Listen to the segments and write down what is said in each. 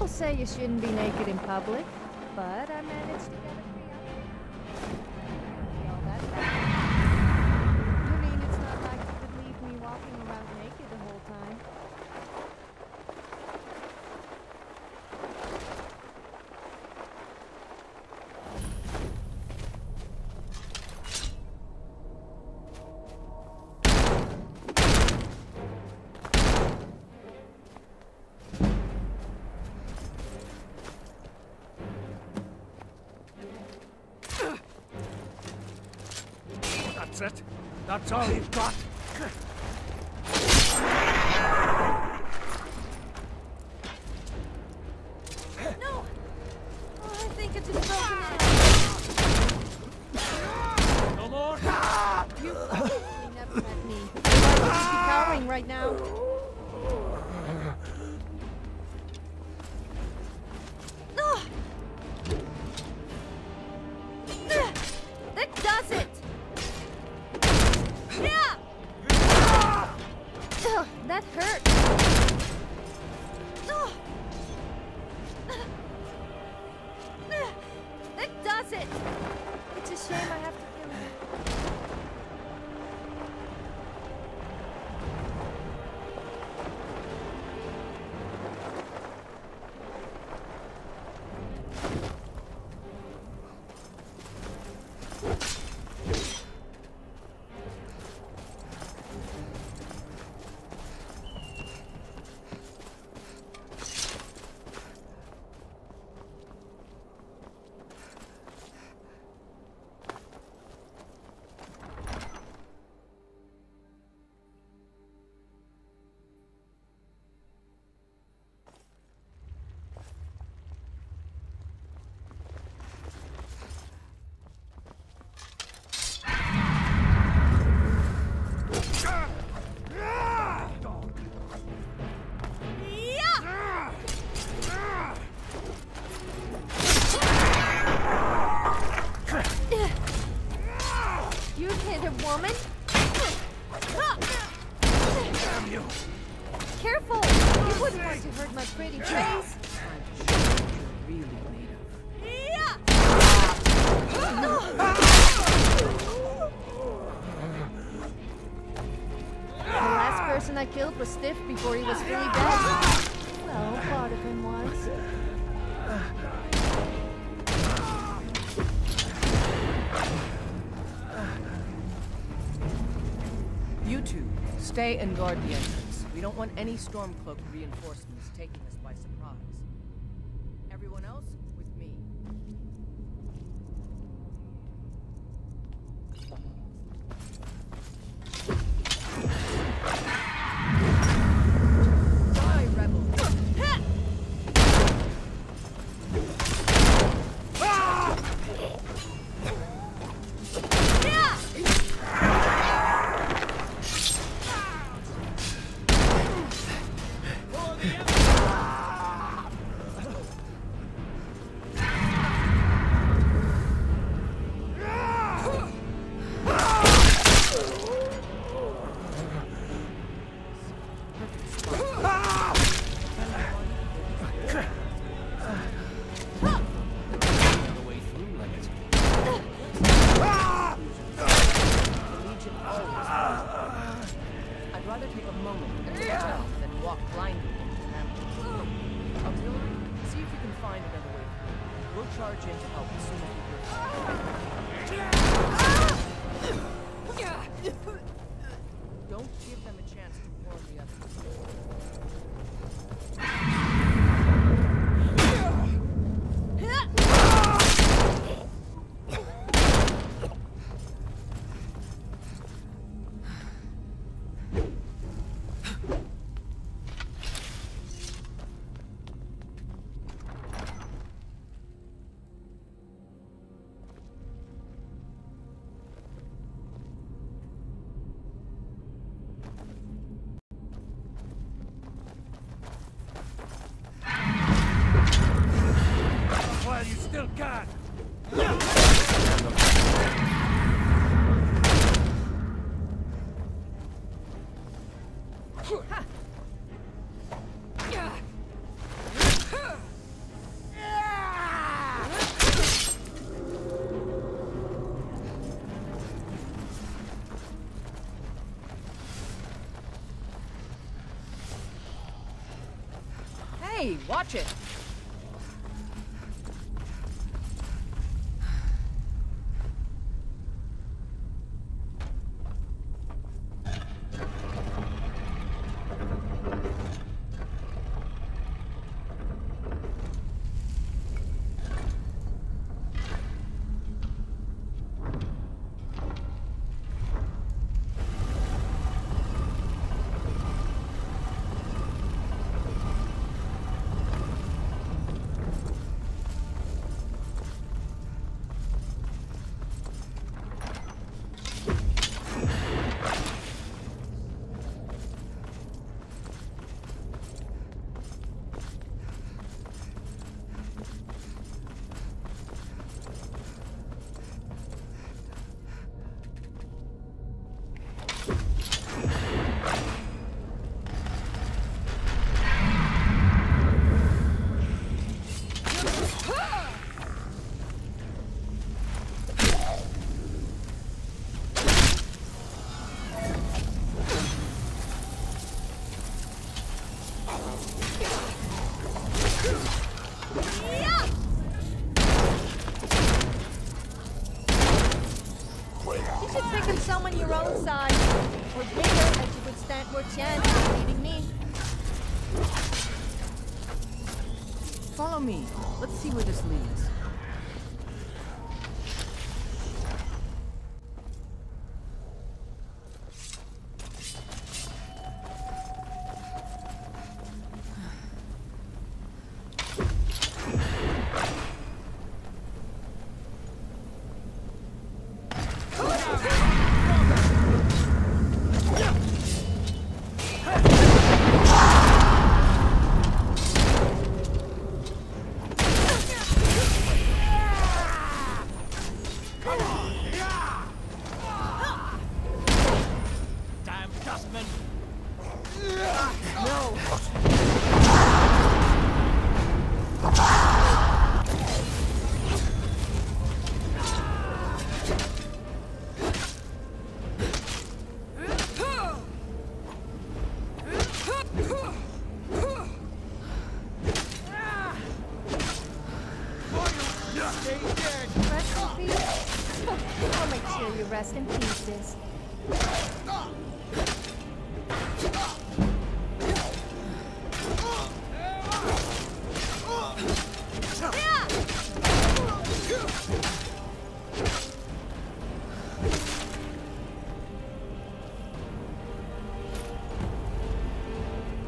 People say you shouldn't be naked in public, but I managed to get a free all that. You mean it's not like you could leave me walking around naked the whole time? That's it? That's all you've got? No! Oh, I think it's just broken out. No more? You never met me. Why would you be cowering right now? That does it! Yeah! That hurt. That does it! It's a shame I have to kill you. You hit a woman? Damn you! Careful! You wouldn't want to hurt my pretty face. Really made of. The last person I killed was stiff before he was fully dead. Well, part of him was. You two, stay and guard the entrance. We don't want any Stormcloak reinforcements taking us by surprise. Everyone else, with me. Die, rebel! I'd rather take a moment and look around than walk blindly into the ambush. Auxiliary, see if you can find another way through. We'll charge in to help as soon as we get Don't give them a chance to warn the others. Hey, watch it! Someone your own size or bigger, as you would stand more chance of beating me. Follow me. Let's see where this leads. Rest in peace. I'll make sure you rest in pieces.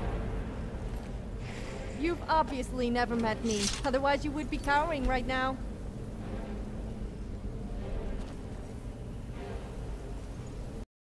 You've obviously never met me, otherwise you would be cowering right now.